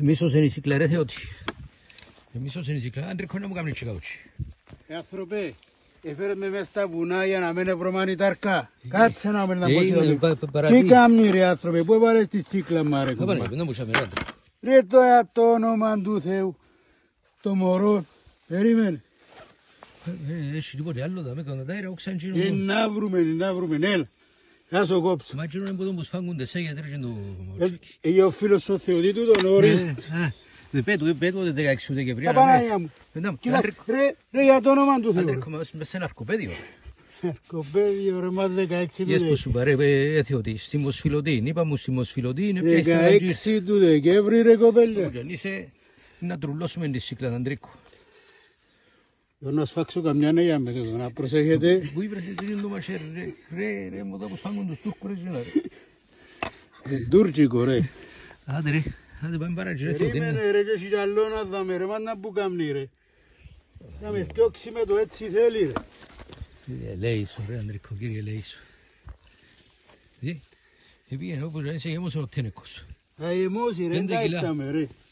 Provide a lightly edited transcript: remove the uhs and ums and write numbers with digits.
Εμείς είναι η σύκλα ρε Θεότη. Εμείς είναι η σύκλα. Αντρικό να μου κάνουν τσικάουτσι. Άνθρωπε, έφερε με μέσα στα βουνά για να μην βρωμάνει τα αρκά. Κάτσε να μην τα πω τι κάνει ρε άνθρωπε, πού έβαλες τη σύκλα μου ρε κουμπά. Ρε το όνομα του Θεού, το μωρό, περίμενε. Έχει τίποτε άλλο δάμε κατά αέρα, όξαν κοινό. Να βρούμε, έλα. Κάσω κόψω. Μα κοινό είναι που τον φάγονται σε γιατροί και το... Έχει ο φίλος του Θεοδίτου τον ορίστε. Πέτω ούτε 16 Δεκεμβρίου. Απανάγια μου. Κοίτα, ρε για το όνομα του Θεού. Αντρίκομαι μέσα σε ένα αρκοπέδιο. Αρκοπέδιο ρε μα 16 του Γιες που σου παρέ Θεότη, στη Μοσφιλωτή. Είπα μου στη Μοσφιλωτή είναι πια 16 του Δεκέμβρη ρε κοπέλια. Είσαι να τρουλώσουμε τη σύκλα Αντρίκο. Να σφάξω καμιά νέα με τούτο, να προσέχετε. Πού ήβρες το μαχαίρι ρε μου τα που σφάγουν τους Τούρκους ρε. Τούρκικο ρε. Άντε ρε, άντε πάμε παράγει ρε Θεότη. Περίμενε ρε και εσύ κι άλλο να δάμε ρε, μάνα που κάμνει ρε. Να με φτιώξει με το έτσι θέλει ρε. Κύριε Λέησο ρε Αντρίκο, κύριε Λέησο. Πήγαινε όπως να είσαι γεμός ο τένεκος. Θα γεμώσει ρε, δεν τα ήρθαμε ρε.